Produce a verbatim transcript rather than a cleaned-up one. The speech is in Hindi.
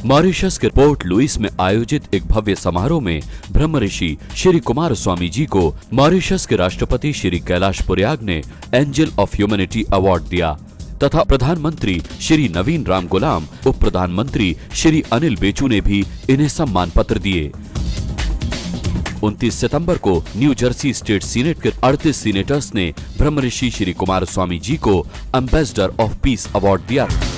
मॉरिशस के पोर्ट लुइस में आयोजित एक भव्य समारोह में ब्रह्म ऋषि श्री कुमार स्वामी जी को मॉरिशस के राष्ट्रपति श्री कैलाश पुर्याग ने एंजल ऑफ ह्यूमैनिटी अवार्ड दिया तथा प्रधानमंत्री श्री नवीन राम गुलाम, उप प्रधानमंत्री श्री अनिल बेचू ने भी इन्हें सम्मान पत्र दिए। उनतीस सितंबर को न्यू जर्सी स्टेट सीनेट के अड़तीस सीनेटर्स ने ब्रह्म ऋषि श्री कुमार स्वामी जी को एम्बेसडर ऑफ पीस अवार्ड दिया।